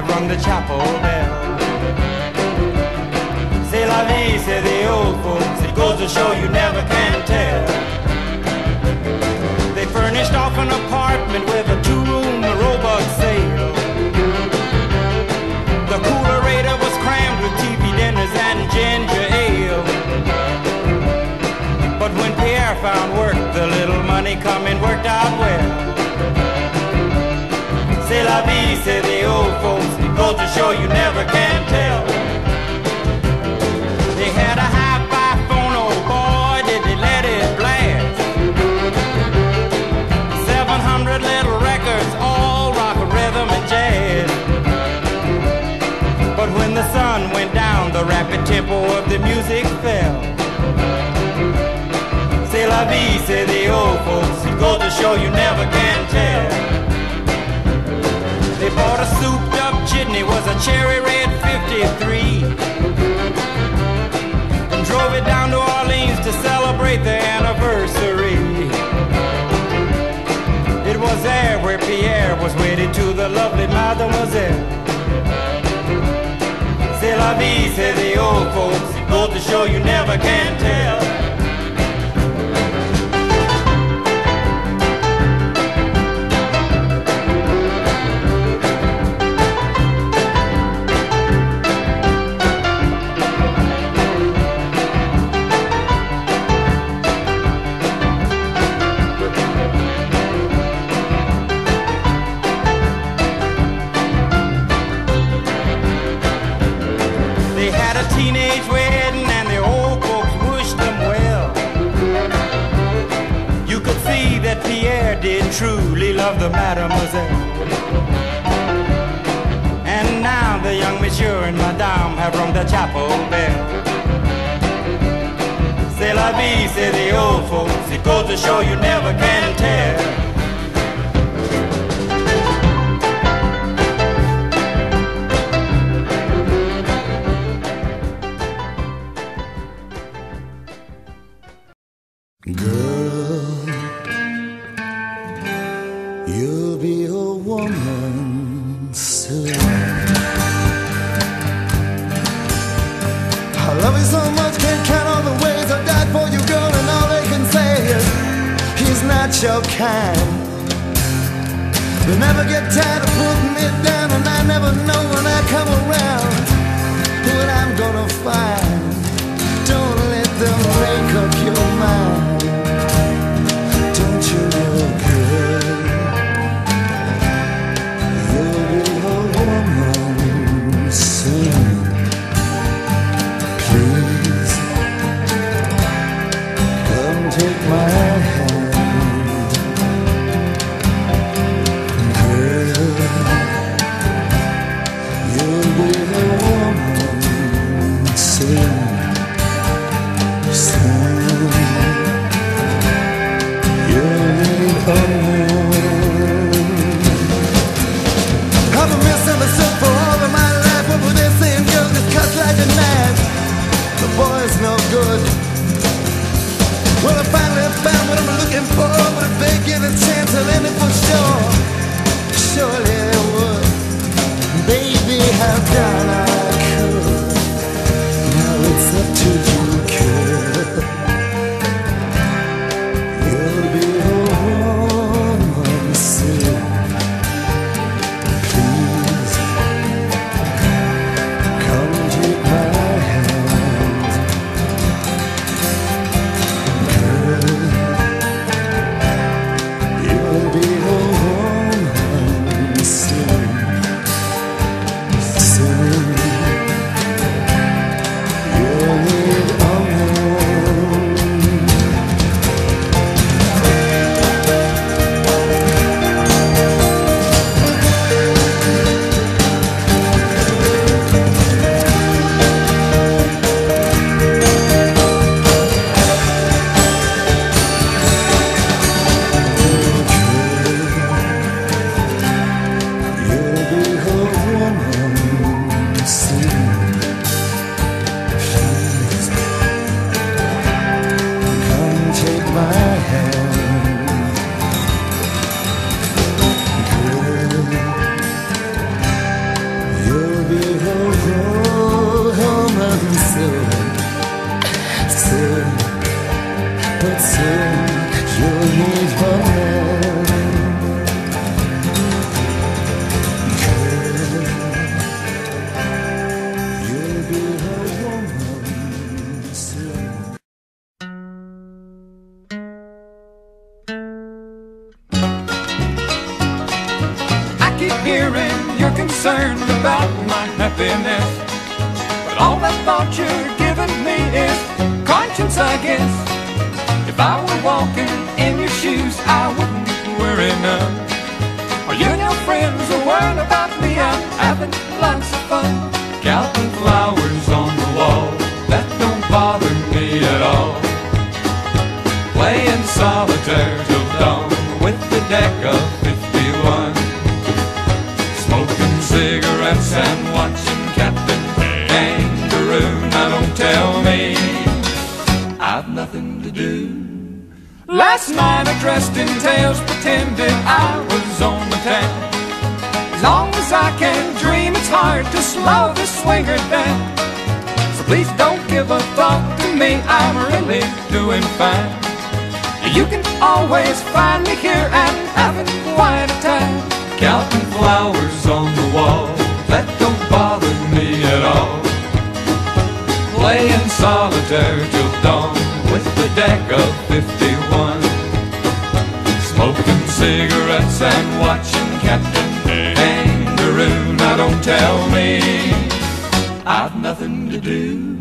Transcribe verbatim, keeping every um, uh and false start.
have rung the chapel bell. C'est la vie, say the old folks. It goes to show you never can tell. They furnished off an apartment with a two-room robot sale. The coolerator was crammed with T V dinners and ginger ale. But when Pierre found work, the little money coming worked out well. C'est la vie, say the old folks. It goes to show you never can tell. They had a hi-fi phone, oh boy, did they let it blast. Seven hundred little records, all rock, rhythm, and jazz. But when the sun went down, the rapid tempo of the music fell. C'est la vie, say the old folks. It goes to show you never can tell. They bought a souped up jitney, was a cherry red fifty-three, and drove it down to Orleans to celebrate the anniversary. It was there where Pierre was wedded to the lovely mademoiselle. C'est la vie, say the old folks. It goes to show you never can tell. Teenage wedding and the old folks wished them well. You could see that Pierre did truly love the mademoiselle. And now the young monsieur and madame have rung the chapel bell. C'est la vie, say the old folks. It goes to show you never can tell. Girl, you'll be a woman soon. I love you so much, can't count all the ways I died for you, girl, and all they can say is he's not your kind. They never get tired of putting me down, and I never know when I come around what I'm gonna find. Don't let them make up your mind. Don't you know, girl, you'll be a woman soon. Please, come take my hand. Girl, you'll be a woman soon. I've been misunderstood for all of my life. What were they saying? Girl, just cut like a knife. The boy's no good. Well, I finally found what I'm looking for, but if they get a chance, I'll end it for sure. Surely they would. Baby, how down I could. Now it's up to you, girl. You'll be a woman soon. Please, come take my hand. Girl, you'll be but soon you'll meet her man. Girl, you'll be her woman soon. I keep hearing you're concerned about my happiness, but all that thought you're giving me is conscience, I guess. If I were walking in your shoes, I wouldn't worry none. Are you and your friends are worried about me? I'm having lots of fun. Counting flowers on the wall, that don't bother me at all. Playing solitaire till dawn with the deck of fifty-one. Smoking cigarettes and watching Captain Kangaroo. Now don't tell me I've nothing to do. Last night I dressed in tails, pretended I was on the town. As long as I can dream, it's hard to slow the swinger down. So please don't give a thought to me, I'm really doing fine. You can always find me here and having quite a time. Counting flowers on the wall, that don't bother me at all. Playing solitaire till dawn with the deck of fifty-one. Smoking cigarettes and watching Captain Kangaroo. Now don't tell me I've nothing to do.